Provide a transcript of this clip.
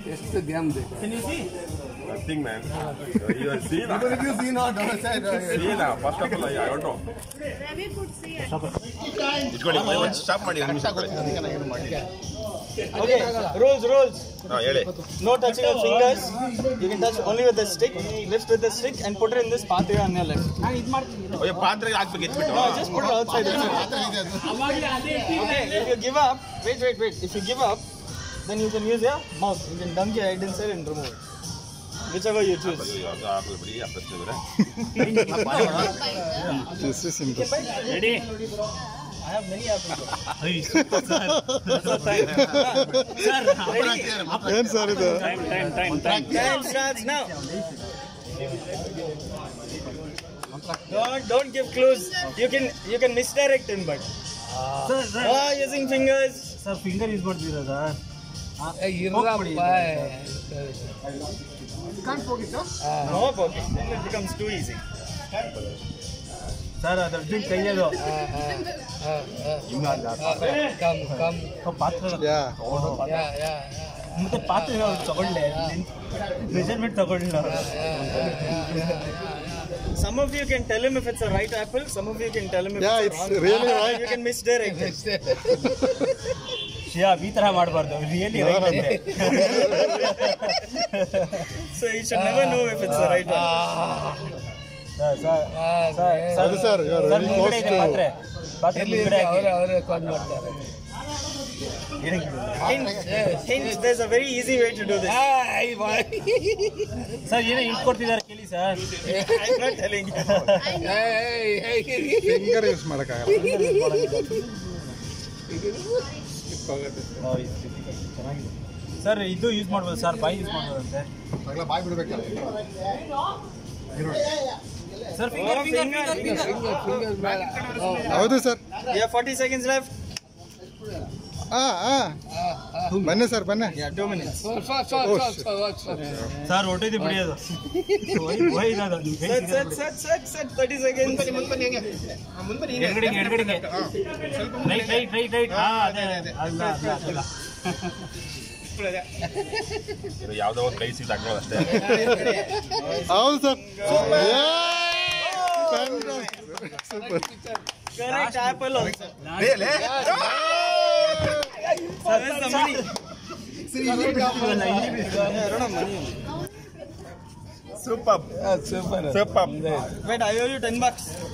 ಎಷ್ಟು ಗೇಮ್ ಬೇಕು? Can you see? Nothing, man. You are seen. Even if you see not outside. See now. First of all, I don't know. Ravi could see. It's stop ಮಾಡಿ. Okay. Rules. ಹೇಳಿ. No touching of fingers. You can touch only with the stick. Lift with the stick and put it in this pathway on your left. ಓಯ್ ಪಾತ್ರೆಗೆ ಹಾಕ್ಬೇಕು ಎತ್ಬಿಟ್ಟು. No, just put it outside. Okay. If you give up, wait. If you give up, then you can use your mouth. You can dunk your head inside and remove it. Whichever you choose. ಬಿಡಿ ಅಪ್ಪಚ್ಚಿದ್ರೆ. This is simple. Ready? I have many apples. Hey, super sir. Sir, ready? ಏನು sir ಇದು? Time starts now. Don't give clues. You can misdirect him, but. Sir. Using fingers. Sir, finger is what we are. You can't poke it, huh? No poking. Then it becomes too easy. Sir, the drink kayado. Come. Yeah. ಮತ್ತೆ ಪಾತ್ರೆ ತಗೊಳ್ಳೆ measurement ತಗೊಳ್ಳಿಲ್ಲ. Some of you can tell him if it's a right apple. Some of you can tell him if it's it's a wrong. really right. You can misdirect it. ಶಿಯಾ ಈ ತರ ಮಾಡಬಾರ್ದು. Really right ಅಂತೆ. So you should never know if it's the right one. Sir you are very close to. ಪಾತ್ರೆ ಮುಂದೆ ಅವರೇ ಕಾಲ್ ಮಾಡ್ತಾರೆ. Hint, there's a very easy way to do this. Sir ಏನೋ ಹಿಂಟ್ ಕೊಡ್ತಿದ್ದಾರೆ ಕೇಳಿ sir. I'm not telling you. Finger use ಮಾಡೋಕ್ಕಾಗಲ್ಲ. Sir ಇದು use ಮಾಡ್ಬೋದು ಸರ್, ಬಾಯಿ ಯೂಸ್ ಮಾಡ್ಬೋದಂತೆ ಬಾಯ್ ಬಿಡ್ಬೇಕಲ್ಲ ಸರ್. ಫಿಂಗರ್ ಹೌದು sir. You have 40 seconds left. ಬನ್ನಿ ಸರ್ ಬನ್ನಿ. Yeah, 2 minutes. ಸರ್ ಹೊಟ್ಟಿದ್ದು ಬಿಡಿಯೋದು. Set 30 seconds. ಎಡಗಡೆಗೆ ರೈಟ್. ಅಲ್ಲ ಯಾವುದೋ ಒಂದು ಕೈ ಸೀಟ್ ಹಾಕೋದು ಅಷ್ಟೇ. ಹೌದು sir. Correct apple also. Super. Wait, I owe you $10.